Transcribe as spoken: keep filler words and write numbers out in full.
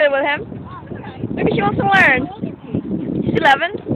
play with him. Maybe she wants to learn. She's eleven.